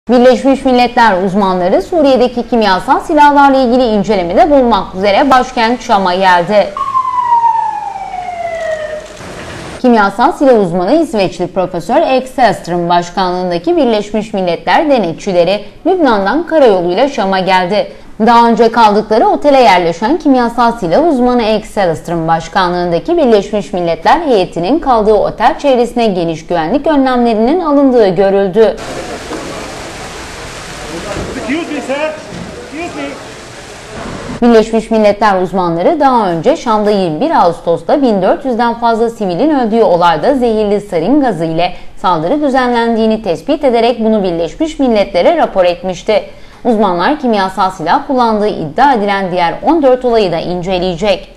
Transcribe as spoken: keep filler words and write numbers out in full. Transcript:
Birleşmiş Milletler uzmanları Suriye'deki kimyasal silahlarla ilgili incelemede bulunmak üzere başkent Şam'a geldi. Kimyasal silah uzmanı İsveçli Profesör Ekström başkanlığındaki Birleşmiş Milletler denetçileri Lübnan'dan karayoluyla Şam'a geldi. Daha önce kaldıkları otele yerleşen kimyasal silah uzmanı Ekström başkanlığındaki Birleşmiş Milletler heyetinin kaldığı otel çevresine geniş güvenlik önlemlerinin alındığı görüldü. Birleşmiş Milletler uzmanları daha önce Şam'da yirmi bir Ağustos'ta bin dört yüzden fazla sivilin öldüğü olayda zehirli sarin gazı ile saldırı düzenlendiğini tespit ederek bunu Birleşmiş Milletler'e rapor etmişti. Uzmanlar kimyasal silah kullandığı iddia edilen diğer on dört olayı da inceleyecek.